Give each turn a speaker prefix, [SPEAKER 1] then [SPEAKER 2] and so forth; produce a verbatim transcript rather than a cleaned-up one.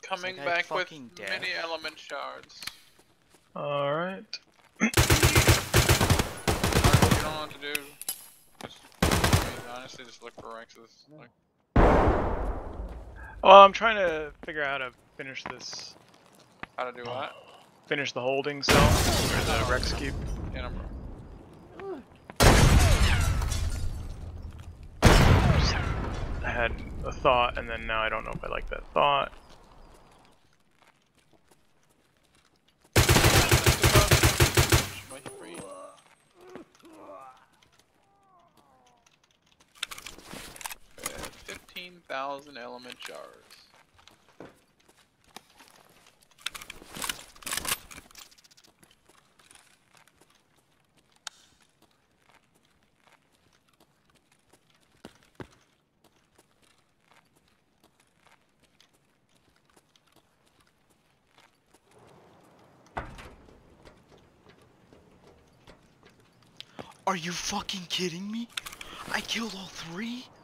[SPEAKER 1] Coming
[SPEAKER 2] guy
[SPEAKER 1] back with
[SPEAKER 2] fucking dead?
[SPEAKER 1] many element shards.
[SPEAKER 3] Alright.
[SPEAKER 1] You don't know what to do. Just, I mean, honestly, just look for Rexes. Like,
[SPEAKER 3] Well, I'm trying to figure out how to finish this.
[SPEAKER 1] how to do what?
[SPEAKER 3] Finish the holding cell, or the Rex cube.
[SPEAKER 1] Yeah, no,
[SPEAKER 3] I had a thought, and then now I don't know if I like that thought.
[SPEAKER 1] fifteen thousand element shards.
[SPEAKER 2] Are you fucking kidding me? I killed all three?